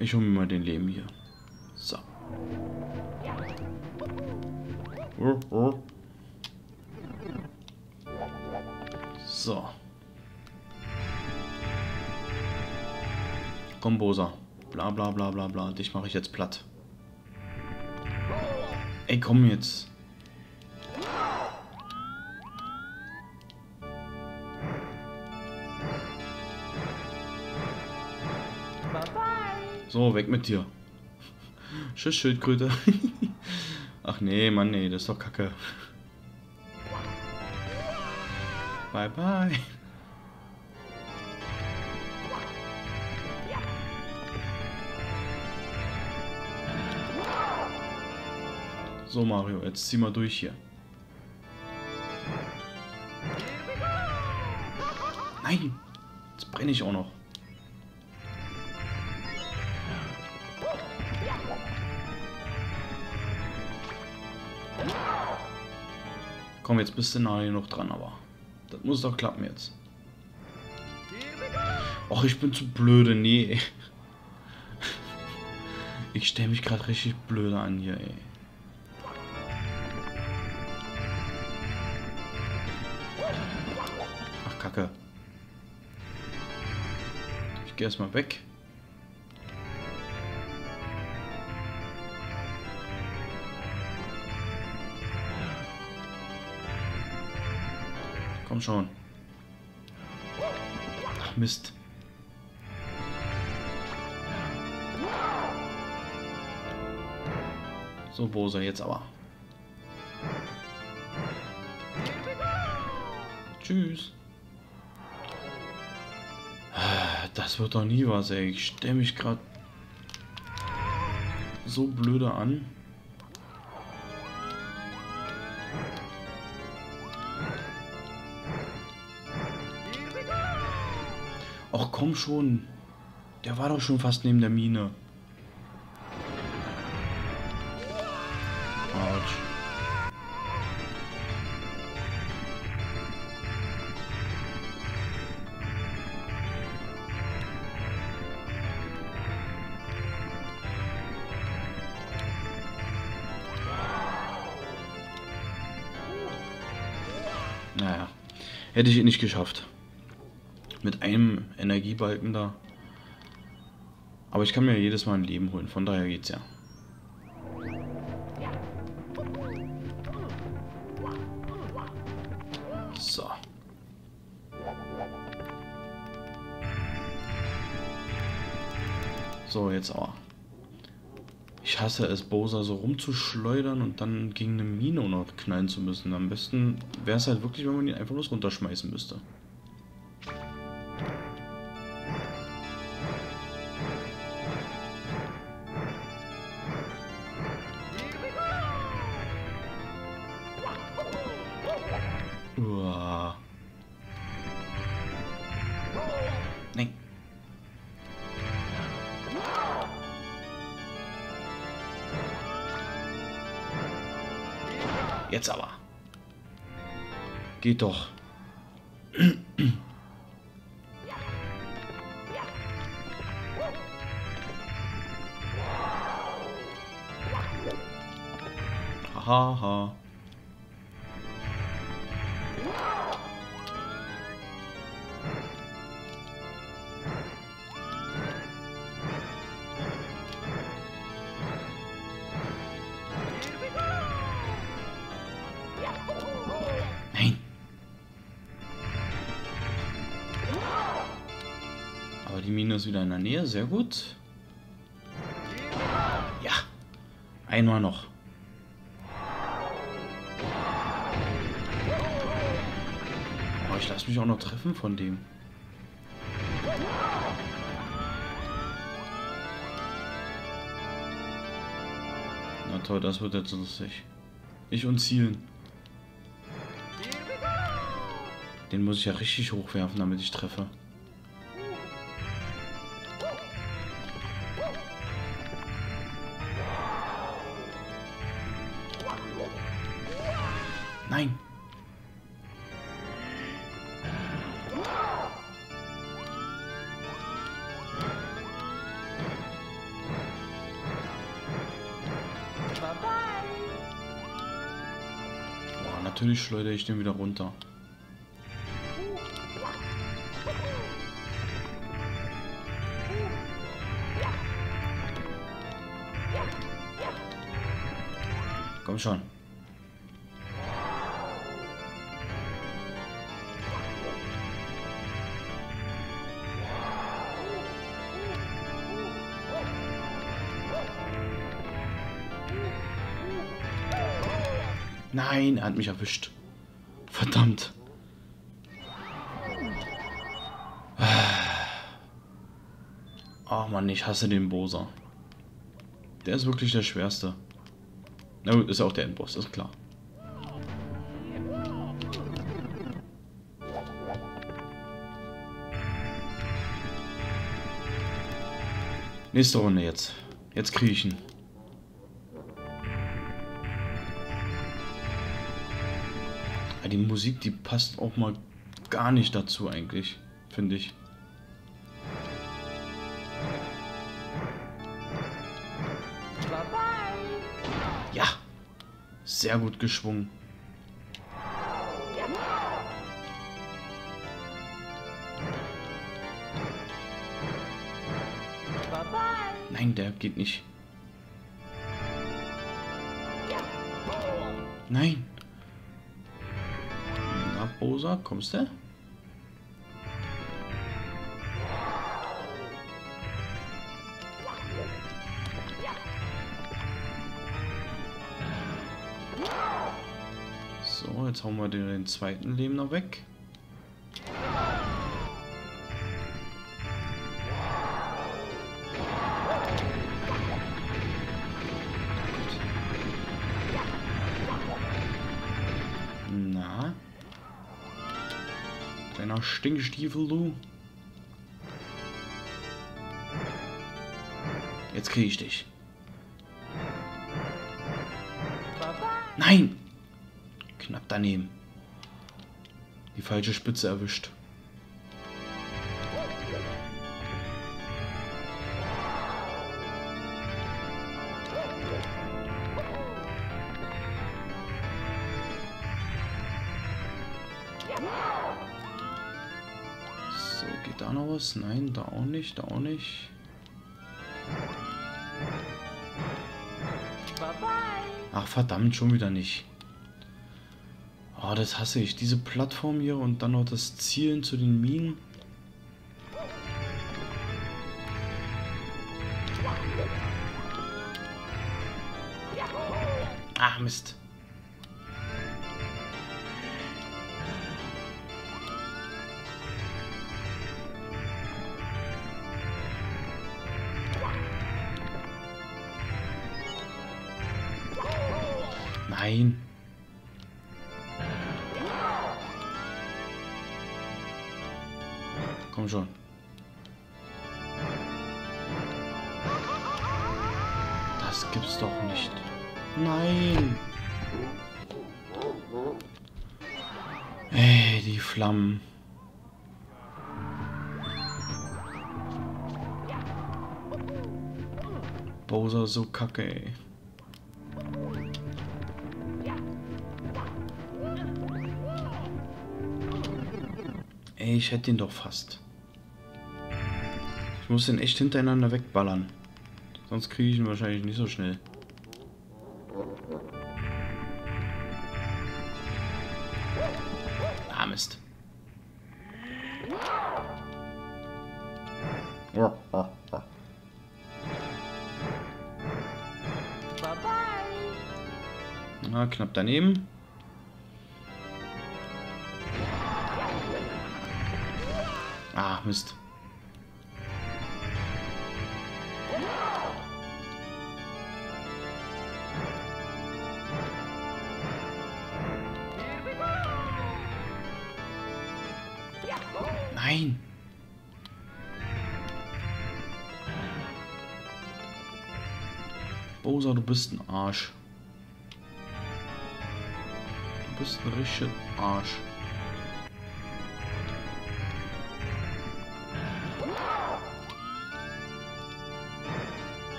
Ich hole mir mal den Leben hier. So. So. Komm, Bosa. Bla bla bla bla bla. Dich mache ich jetzt platt. Ey, komm jetzt. So, weg mit dir. Tschüss, Schildkröte. Ach nee, Mann, nee, das ist doch Kacke. Bye, bye. So, Mario, jetzt zieh mal durch hier. Nein! Jetzt brenne ich auch noch. Komm, jetzt bist du nahe genug dran, aber das muss doch klappen jetzt. Och, ich bin zu blöde, nee. Ich stelle mich gerade richtig blöde an hier, ey. Ach, Kacke. Ich gehe erstmal weg. Komm schon. Ach, Mist. So, Bosa, jetzt aber. Tschüss. Das wird doch nie was, ey. Ich stelle mich gerade so blöde an. Ach komm schon. Der war doch schon fast neben der Mine. Autsch. Naja, hätte ich nicht geschafft. Mit einem Energiebalken da. Aber ich kann mir jedes Mal ein Leben holen, von daher geht's ja. So. So, jetzt aber. Ich hasse es, Bowser so rumzuschleudern und dann gegen eine Mine noch knallen zu müssen. Am besten wäre es halt wirklich, wenn man ihn einfach bloß runterschmeißen müsste. Uah. Nein. Jetzt aber. Geht doch. Haha. Nein. Aber die Mine ist wieder in der Nähe, sehr gut. Ja. Einmal noch. Oh, ich lasse mich auch noch treffen von dem. Na toll, das wird jetzt lustig. Ich und zielen. Den muss ich ja richtig hochwerfen, damit ich treffe. Nein. Natürlich schleudere ich den wieder runter. Komm schon. Nein, er hat mich erwischt. Verdammt. Oh Mann, ich hasse den Bowser. Der ist wirklich der schwerste. Na gut, ist ja auch der Endboss, ist klar. Nächste Runde jetzt. Jetzt kriege ich ihn. Ja, die Musik, die passt auch mal gar nicht dazu eigentlich, finde ich. Ja, sehr gut geschwungen. Nein, der geht nicht. Nein. Na, Bowser, kommst du? So, jetzt hauen wir den zweiten Leben noch weg. Na? Kleiner Stinkstiefel, du. Jetzt kriege ich dich. Nein! Knapp daneben. Die falsche Spitze erwischt. So, geht da noch was? Nein, da auch nicht, da auch nicht. Ach verdammt, schon wieder nicht. Oh, das hasse ich. Diese Plattform hier und dann noch das Zielen zu den Minen. Ah, Mist. Nein. Komm schon. Das gibt's doch nicht. Nein. Ey, die Flammen. Bowser so kacke, ey. Ey, ich hätte ihn doch fast. Ich muss den echt hintereinander wegballern. Sonst kriege ich ihn wahrscheinlich nicht so schnell. Ah, Mist. Na, knapp daneben. Ah, Mist. Nein. Bowser, du bist ein Arsch. Du bist ein richtiger Arsch.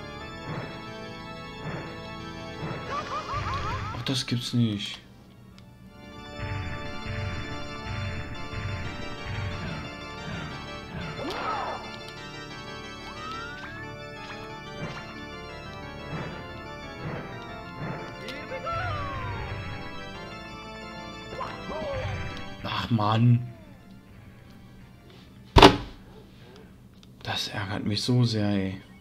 Ach, das gibt's nicht. Mann. Das ärgert mich so sehr, ey.